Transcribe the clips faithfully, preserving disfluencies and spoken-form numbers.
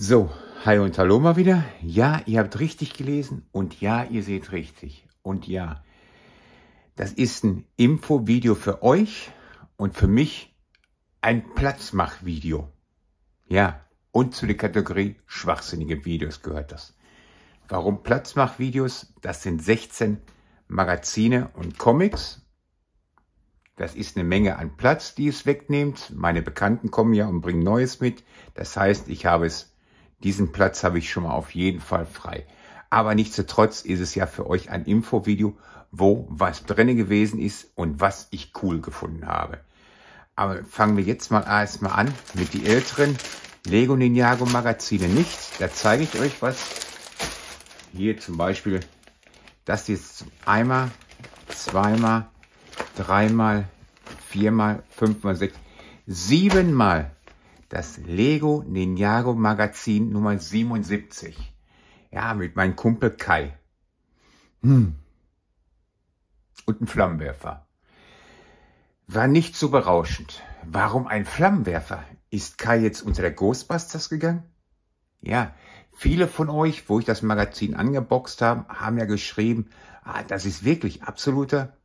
So, hi und hallo mal wieder. Ja, ihr habt richtig gelesen und ja, ihr seht richtig. Und ja, das ist ein Infovideo für euch und für mich ein Platzmachvideo. Ja, und zu der Kategorie schwachsinnige Videos gehört das. Warum Platzmachvideos? Das sind sechzehn Magazine und Comics. Das ist eine Menge an Platz, die es wegnimmt. Meine Bekannten kommen ja und bringen Neues mit. Das heißt, ich habe es Diesen Platz habe ich schon mal auf jeden Fall frei. Aber nichtsdestotrotz ist es ja für euch ein Infovideo, wo was drin gewesen ist und was ich cool gefunden habe. Aber fangen wir jetzt mal erstmal an mit die älteren Lego Ninjago Magazine nicht. Da zeige ich euch was. Hier zum Beispiel, das ist einmal, zweimal, dreimal, viermal, fünfmal, sechs, siebenmal. Das Lego Ninjago Magazin Nummer siebenundsiebzig. Ja, mit meinem Kumpel Kai. Hm. Und ein Flammenwerfer. War nicht so berauschend. Warum ein Flammenwerfer? Ist Kai jetzt unter der Ghostbusters gegangen? Ja, viele von euch, wo ich das Magazin angeboxt habe, haben ja geschrieben, ah, das ist wirklich absoluter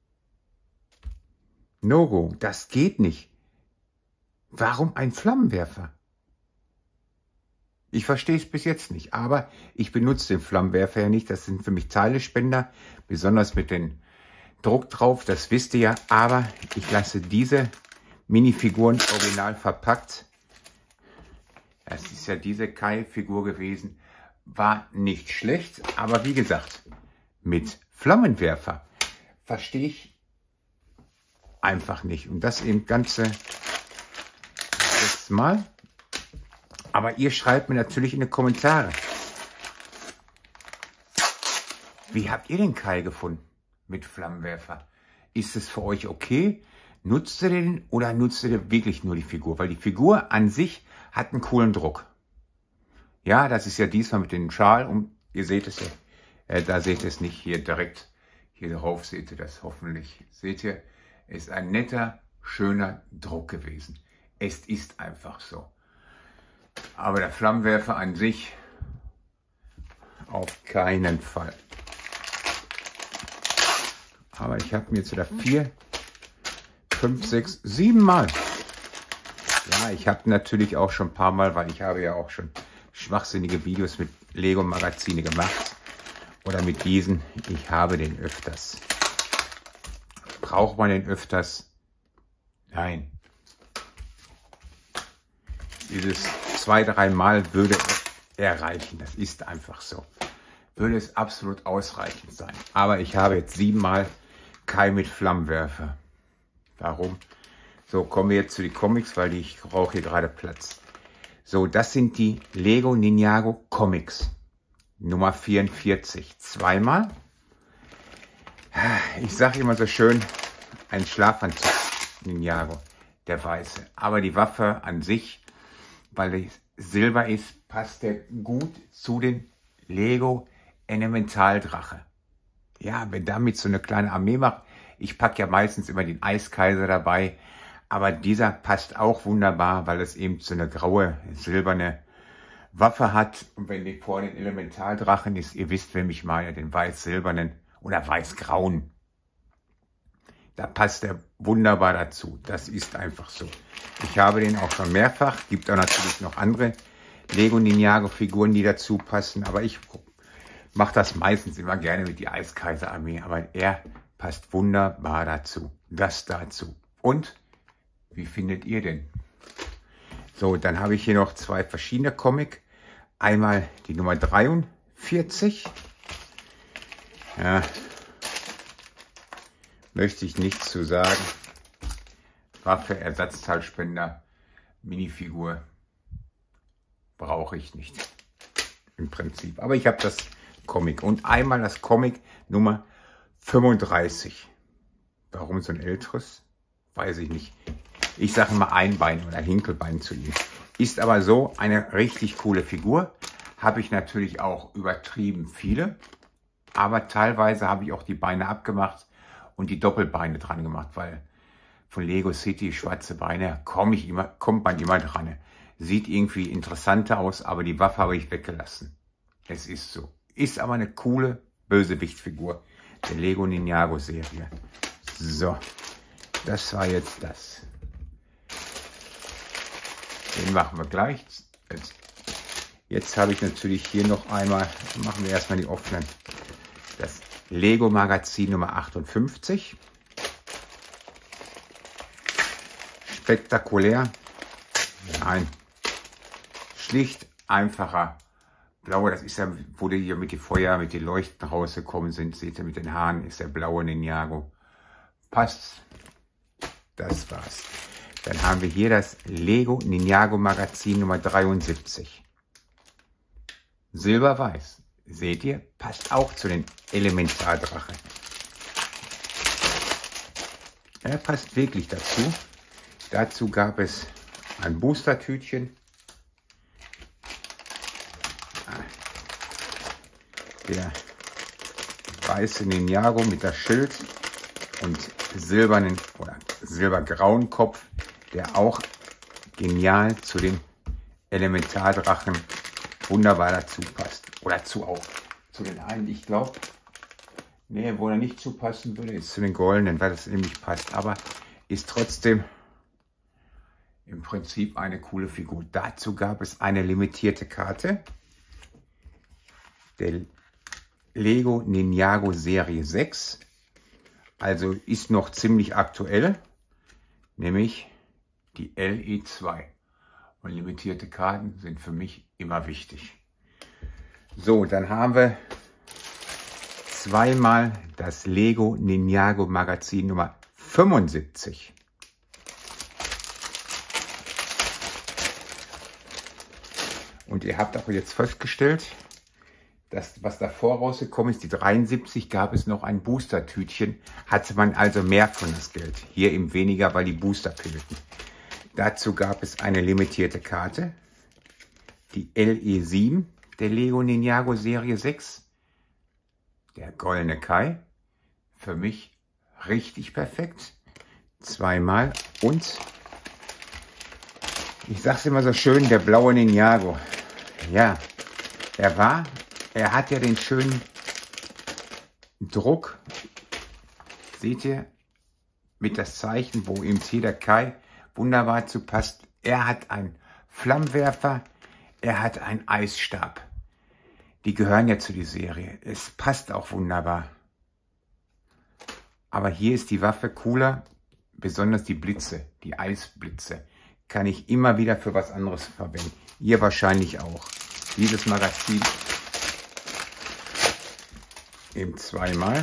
No-Go. Das geht nicht. Warum ein Flammenwerfer? Ich verstehe es bis jetzt nicht, aber ich benutze den Flammenwerfer ja nicht. Das sind für mich Teilespender, besonders mit dem Druck drauf, das wisst ihr ja. Aber ich lasse diese Minifiguren original verpackt. Das ist ja diese Kai-Figur gewesen. War nicht schlecht, aber wie gesagt, mit Flammenwerfer verstehe ich einfach nicht. Und das im Ganze Mal. Aber ihr schreibt mir natürlich in die Kommentare. Wie habt ihr den Kai gefunden mit Flammenwerfer? Ist es für euch okay? Nutzt ihr den oder nutzt ihr wirklich nur die Figur? Weil die Figur an sich hat einen coolen Druck. Ja, das ist ja diesmal mit dem Schal und ihr seht es ja. Äh, da seht ihr es nicht hier direkt. Hier drauf seht ihr das hoffentlich. Seht ihr, es ist ein netter, schöner Druck gewesen. Es ist einfach so. Aber der Flammenwerfer an sich auf keinen Fall. Aber ich habe mir jetzt wieder vier, fünf, sechs, sieben Mal. Ja, ich habe natürlich auch schon ein paar Mal, weil ich habe ja auch schon schwachsinnige Videos mit Lego Magazine gemacht. Oder mit diesen. Ich habe den öfters. Braucht man den öfters? Nein. Dieses zwei, drei Mal würde es erreichen. Das ist einfach so. Würde es absolut ausreichend sein. Aber ich habe jetzt siebenmal Kai mit Flammenwerfer. Warum? So, kommen wir jetzt zu den Comics, weil ich brauche hier gerade Platz. So, das sind die Lego Ninjago Comics. Nummer vierundvierzig. Zweimal. Ich sage immer so schön, ein Schlafanzug Ninjago, der weiße. Aber die Waffe an sich, weil es Silber ist, passt der gut zu den Lego Elementaldrache. Ja, wenn damit so eine kleine Armee macht, ich packe ja meistens immer den Eiskaiser dabei, aber dieser passt auch wunderbar, weil es eben so eine graue, silberne Waffe hat. Und wenn die vor den Elementaldrachen ist, ihr wisst, wen ich meine, den weiß-silbernen oder weiß-grauen, da passt er wunderbar dazu. Das ist einfach so. Ich habe den auch schon mehrfach. Gibt auch natürlich noch andere Lego Ninjago Figuren, die dazu passen. Aber ich mache das meistens immer gerne mit die Eiskaiser Armee. Aber er passt wunderbar dazu. Das dazu. Und wie findet ihr den? So, dann habe ich hier noch zwei verschiedene Comic. Einmal die Nummer dreiundvierzig. Ja. Möchte ich nichts zu sagen. Waffe, Ersatzteilspender, Minifigur brauche ich nicht im Prinzip. Aber ich habe das Comic und einmal das Comic Nummer fünfunddreißig. Warum so ein älteres? Weiß ich nicht. Ich sage mal Einbein oder Hinkelbein zu ihm. Ist aber so eine richtig coole Figur. Habe ich natürlich auch übertrieben viele. Aber teilweise habe ich auch die Beine abgemacht und die Doppelbeine dran gemacht, weil von Lego City schwarze Beine komme ich immer, kommt man immer dran. Sieht irgendwie interessanter aus, aber die Waffe habe ich weggelassen. Es ist so. Ist aber eine coole Bösewichtfigur der Lego Ninjago Serie. So, das war jetzt das. Den machen wir gleich. Jetzt, jetzt habe ich natürlich hier noch einmal, machen wir erstmal die offenen. Das Lego Magazin Nummer achtundfünfzig. Spektakulär. Nein. Schlicht, einfacher. Blaue, das ist ja, wo die hier mit den Feuer, mit den Leuchten rausgekommen sind. Seht ihr, mit den Haaren ist der blaue Ninjago. Passt. Das war's. Dann haben wir hier das Lego Ninjago Magazin Nummer dreiundsiebzig. Silberweiß. Seht ihr? Passt auch zu den Elementardrachen. Er passt wirklich dazu. Dazu gab es ein Booster-Tütchen. Der weiße Ninjago mit der Schild und silbernen oder silbergrauen Kopf, der auch genial zu den Elementardrachen wunderbar dazu passt. Oder zu auch zu den einen, ich glaube, nee, wo er nicht zupassen würde, ist zu den goldenen, weil das nämlich passt. Aber ist trotzdem im Prinzip eine coole Figur. Dazu gab es eine limitierte Karte. Der Lego Ninjago Serie sechs. Also ist noch ziemlich aktuell. Nämlich die L E zwei. Und limitierte Karten sind für mich immer wichtig. So, dann haben wir zweimal das Lego Ninjago Magazin Nummer fünfundsiebzig. Und ihr habt auch jetzt festgestellt, dass was davor rausgekommen ist, die dreiundsiebzig, gab es noch ein Booster-Tütchen. Hatte man also mehr von das Geld. Hier eben weniger, weil die Booster fehlten. Dazu gab es eine limitierte Karte. Die L E sieben der Lego Ninjago Serie sechs. Der goldene Kai. Für mich richtig perfekt. Zweimal. Und ich sag's immer so schön, der blaue Ninjago. Ja, er war, er hat ja den schönen Druck. Seht ihr? Mit das Zeichen, wo ihm hier der Kai wunderbar zu passt. Er hat einen Flammenwerfer, er hat einen Eisstab. Die gehören ja zu der Serie. Es passt auch wunderbar. Aber hier ist die Waffe cooler, besonders die Blitze, die Eisblitze. Kann ich immer wieder für was anderes verwenden. Ihr wahrscheinlich auch. Dieses Magazin eben zweimal.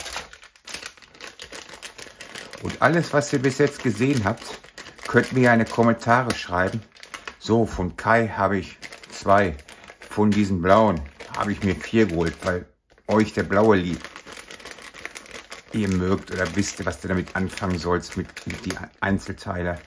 Und alles, was ihr bis jetzt gesehen habt, könnt mir eine Kommentare schreiben. So, von Kai habe ich zwei. Von diesen blauen habe ich mir vier geholt, weil euch der blaue liebt. Ihr mögt oder wisst, was du damit anfangen sollst mit, mit die Einzelteile.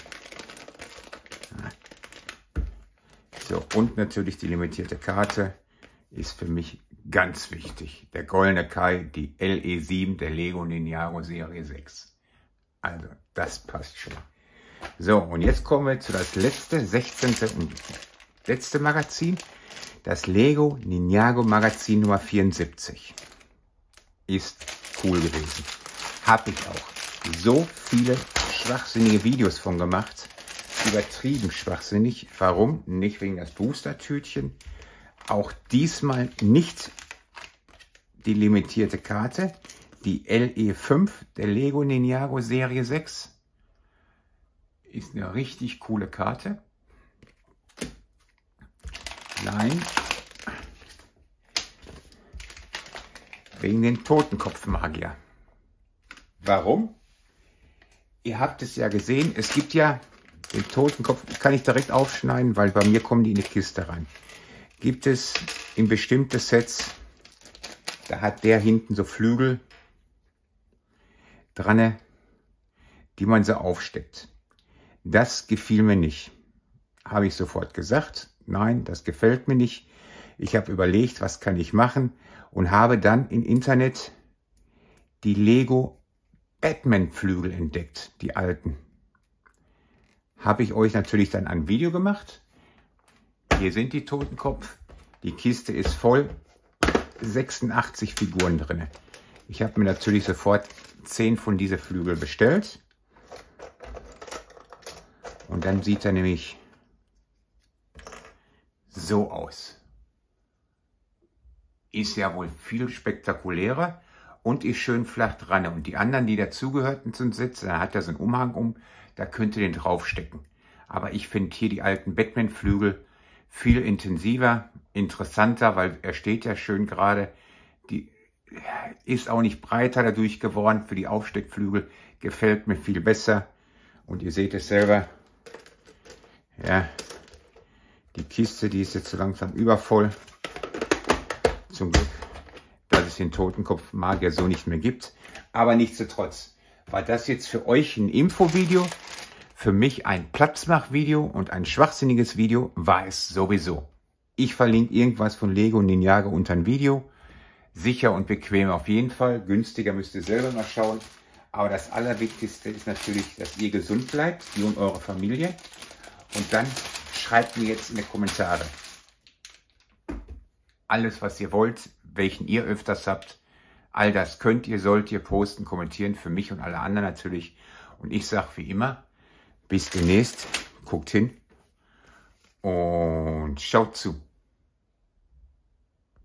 So, und natürlich die limitierte Karte ist für mich ganz wichtig. Der goldene Kai, die L E sieben der Lego Ninjago Serie sechs. Also, das passt schon. So, und jetzt kommen wir zu das letzte, sechzehnte und letzte Magazin. Das Lego Ninjago Magazin Nummer vierundsiebzig. Ist cool gewesen. Habe ich auch so viele schwachsinnige Videos von gemacht. Übertrieben schwachsinnig. Warum? Nicht wegen das Booster-Tütchen. Auch diesmal nicht die limitierte Karte. Die L E fünf der Lego Ninjago Serie sechs. Ist eine richtig coole Karte. Nein. Wegen den Totenkopfmagier. Warum? Ihr habt es ja gesehen, es gibt ja den Totenkopf, kann ich direkt aufschneiden, weil bei mir kommen die in die Kiste rein. Gibt es in bestimmte Sets, da hat der hinten so Flügel dran, die man so aufsteckt. Das gefiel mir nicht. Habe ich sofort gesagt, nein, das gefällt mir nicht. Ich habe überlegt, was kann ich machen und habe dann im Internet die Lego Batman Flügel entdeckt, die alten. habe ich euch natürlich dann ein Video gemacht. Hier sind die Totenkopf. Die Kiste ist voll. sechsundachtzig Figuren drin. Ich habe mir natürlich sofort zehn von diesen Flügel bestellt. Und dann sieht er nämlich so aus. Ist ja wohl viel spektakulärer und ist schön flach dran. Und die anderen, die dazugehörten zum Sitz, da hat er so einen Umhang um, da könnt ihr den draufstecken. Aber ich finde hier die alten Batman-Flügel viel intensiver, interessanter, weil er steht ja schön gerade. Die ist auch nicht breiter dadurch geworden für die Aufsteckflügel. Gefällt mir viel besser. Und ihr seht es selber. Ja, die Kiste, die ist jetzt so langsam übervoll. Zum Glück, dass es den Totenkopf Magier so nicht mehr gibt. Aber nichtsdestotrotz war das jetzt für euch ein Infovideo. Für mich ein Platzmachvideo und ein schwachsinniges Video war es sowieso. Ich verlinke irgendwas von Lego und Ninjago unter ein Video. Sicher und bequem auf jeden Fall. Günstiger müsst ihr selber mal schauen. Aber das Allerwichtigste ist natürlich, dass ihr gesund bleibt, ihr und eure Familie. Und dann schreibt mir jetzt in die Kommentare alles, was ihr wollt, welchen ihr öfters habt. All das könnt ihr, sollt ihr posten, kommentieren, für mich und alle anderen natürlich. Und ich sage wie immer, bis demnächst, guckt hin und schaut zu.